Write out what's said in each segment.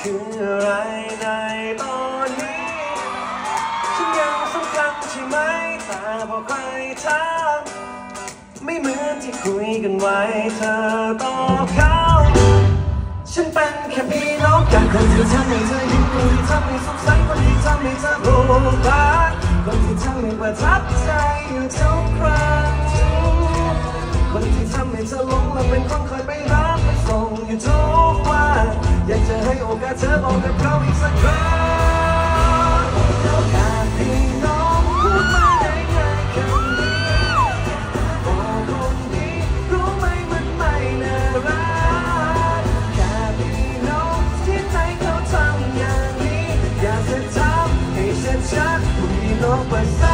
คืออะไรในตอนนี้ฉันยังสำคัญใช่ไหมแต่พอใครถามไม่เหมือนที่คุยกันไว้เธอตอบเขาฉันเป็นแค่พี่น้องกันคนที่ทำให้เธอยิ้มคนที่ทำให้สุขสันต์คนที่ทำให้เธอโผล่บานคนที่ทำให้ประทับใจอยู่ทุกครั้งคนที่ทำให้เธอหลงและเป็นคนคอยไปรับไปส่งอยู่ทุกวันอยากจะให้โอกาสเธอบอกกับเขาอีกสักครั้งแค่พี่น้องพูดมาได้ไงคำนี้บอกคนดีรู้ไหมมันไม่น่ารักแค่พี่น้องที่ใจเขาทำอย่างนี้อยากจะทำให้ชัดๆพี่น้องภาษา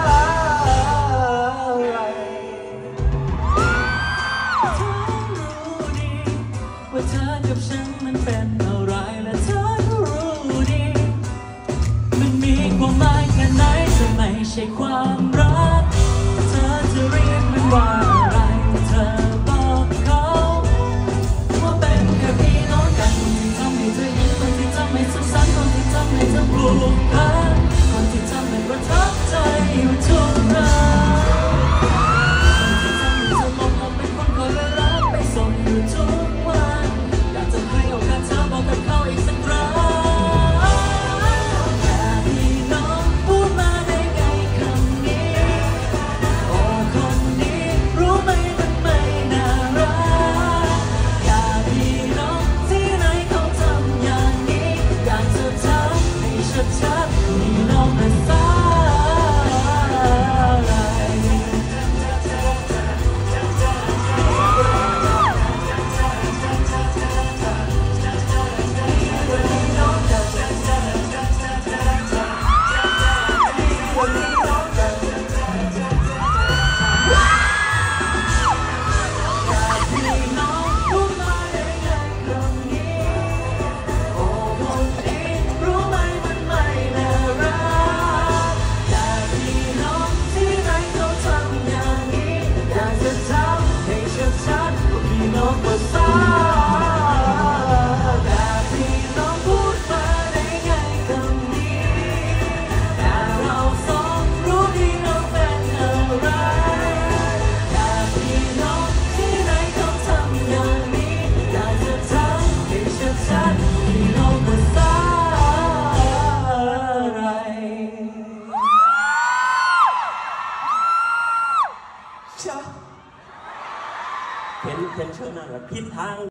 ว่าเธอกับฉันมันเป็นอะไรและเธอก็รู้ดีมันมีความหมายแค่ไหนจะไม่ใช่ความรักเธอจะเรียกมันว่าอะไรเธอบอกเขาว่าเป็นแค่พี่น้องกันคนที่ทำให้เธอยิ้มคนที่ทำให้สุขสันต์คนที่ทำให้เธอผูกพันคนที่ทำให้ประทับใจอยู่ทุกครั้งคนที่ทำให้เธอหลงและเป็นคนคอยไปรับไปส่งอยู่ทุกวันอยากจะให้โอกาสเธอบอกกับเขาอีกสักครั้งแค่พี่น้องพูดมาได้ไงคำนี้โอ้คนนี้รู้ไหมมันไม่น่ารักแค่พี่น้องที่ไหนเขาทำอย่างนี้อยากจะทำให้ชัดๆพี่น้องเป็นสอะไรเห็นเชิญนั่นแหละผิดทาง